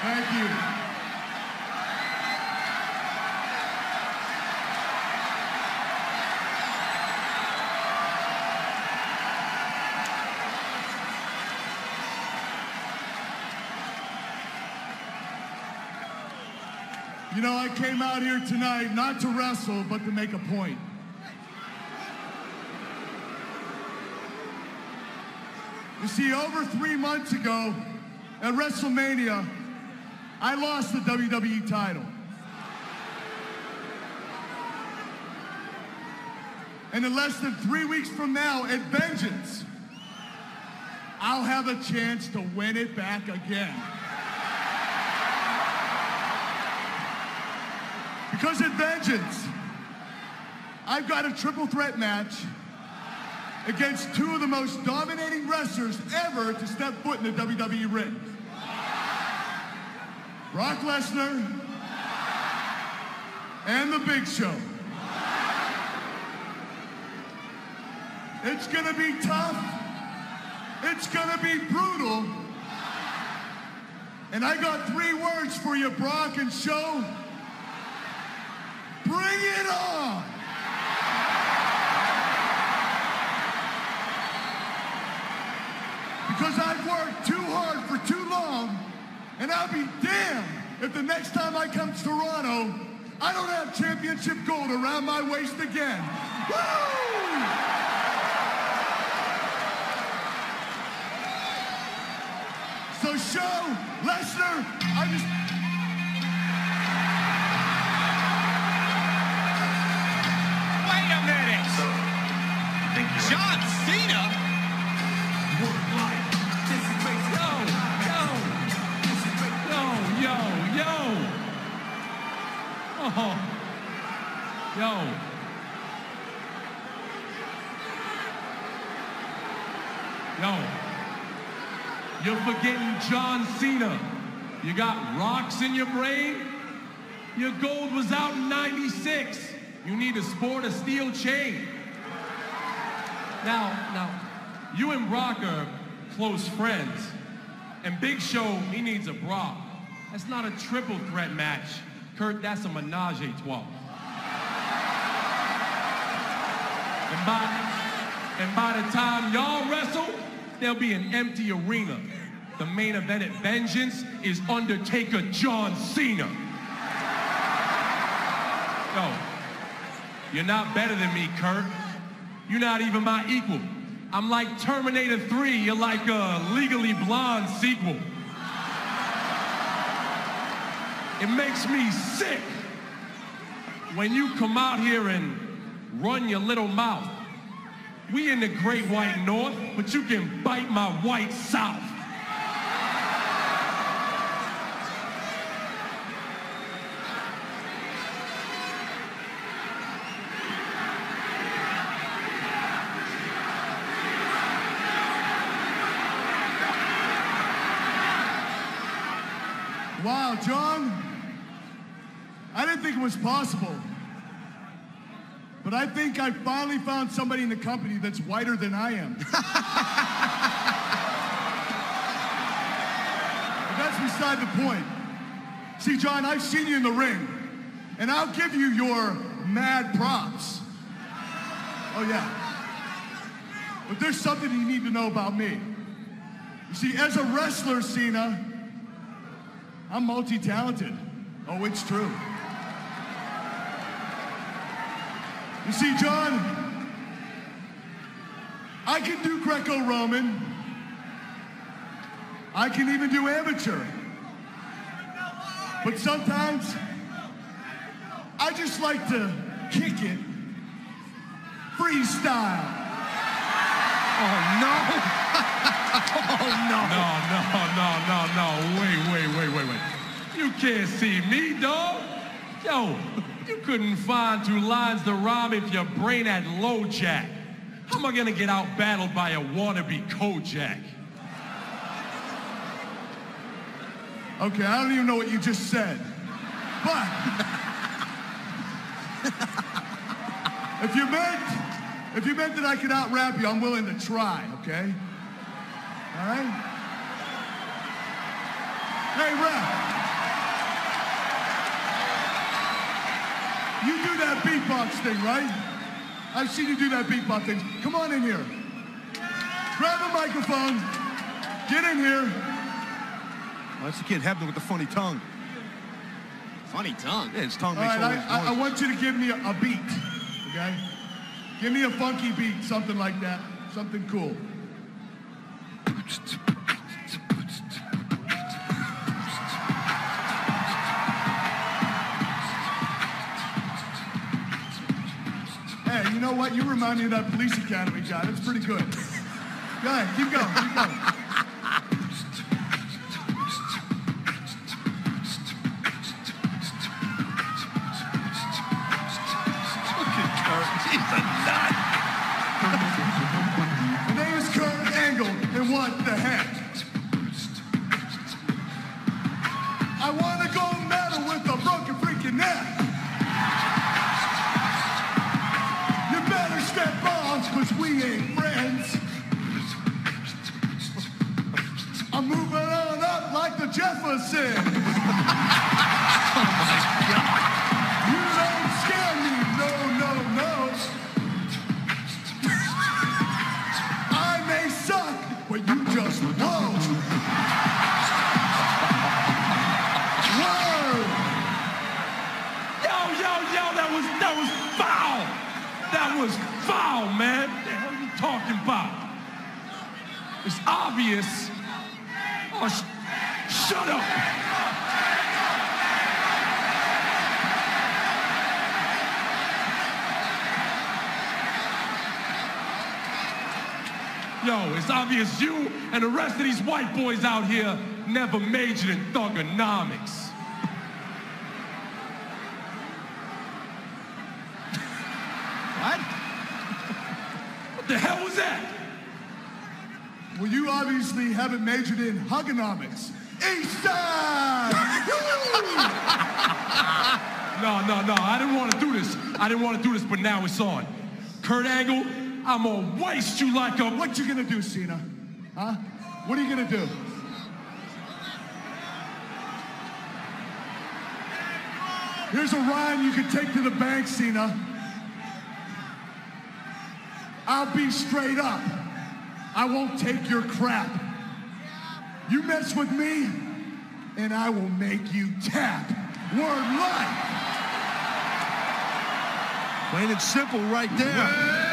Thank you. You know, I came out here tonight not to wrestle, but to make a point. You see, over 3 months ago at WrestleMania, I lost the WWE title. And in less than 3 weeks from now, at Vengeance, I'll have a chance to win it back again. Because at Vengeance, I've got a triple threat match against two of the most dominating wrestlers ever to step foot in the WWE ring. Brock Lesnar and The Big Show. It's gonna be tough. It's gonna be brutal. And I got 3 words for you, Brock and Show. Bring it on! Because I've worked too hard for too long, and I'll be damned if the next time I come to Toronto, I don't have championship gold around my waist again. Woo! So Show, Lesnar, I just... Wait a minute! John Cena? Oh, yo. You're forgetting John Cena. You got rocks in your brain? Your gold was out in '96. You need to sport a steel chain. Now, you and Brock are close friends. And Big Show, he needs a bra. That's not a triple threat match. Kurt, that's a menage a trois. And by the time y'all wrestle, there'll be an empty arena. The main event at Vengeance is Undertaker John Cena. Yo, you're not better than me, Kurt. You're not even my equal. I'm like Terminator 3, you're like a Legally Blonde sequel. It makes me sick when you come out here and run your little mouth. We in the Great White North, but you can bite my white South. Wow, John, I didn't think it was possible. But I think I finally found somebody in the company that's whiter than I am. But that's beside the point. See, John, I've seen you in the ring, and I'll give you your mad props. Oh, yeah. But there's something you need to know about me. You see, as a wrestler, Cena, I'm multi-talented. Oh, it's true. You see, John, I can do Greco-Roman. I can even do amateur. But sometimes, I just like to kick it freestyle. Oh, no. Oh, no. Wait. You can't see me, dog. Yo, you couldn't find 2 lines to rhyme if your brain had low jack. How am I gonna get out battled by a wannabe Kojak? Okay, I don't even know what you just said. But if you meant that I could out-rap you, I'm willing to try, okay? All right? Hey, ref. You do that beatbox thing, right? I've seen you do that beatbox thing. Come on in here. Grab a microphone. Get in here. Oh, that's the kid Hebner with the funny tongue. Funny tongue. Yeah, his tongue All makes right, all these I want you to give me a beat, okay? Give me a funky beat, something like that. Something cool. Hey, you know what? You remind me of that Police Academy guy. That's pretty good. Go ahead, keep going, keep going. He's a nut. My name is Kurt Angle, and what the heck? I want to gold medal with a broken freaking neck. You better step off, cause we ain't friends. I'm moving on up like the Jeffersons. Oh my God. You don't scare me, no, no, no. I may suck, but you just won't. Whoa! Yo, that was foul. That was foul, man. What the hell are you talking about? It's obvious. Oh, shut up. Yo, it's obvious you and the rest of these white boys out here never majored in thugonomics. What? What the hell was that? Well, you obviously haven't majored in hugonomics. East Side! No, I didn't want to do this. I didn't want to do this, but now it's on. Kurt Angle, I'm gonna waste you like a... What you gonna do, Cena? Huh? What are you gonna do? Here's a rhyme you can take to the bank, Cena. I'll be straight up. I won't take your crap. You mess with me, and I will make you tap. Word life. Plain and simple right there.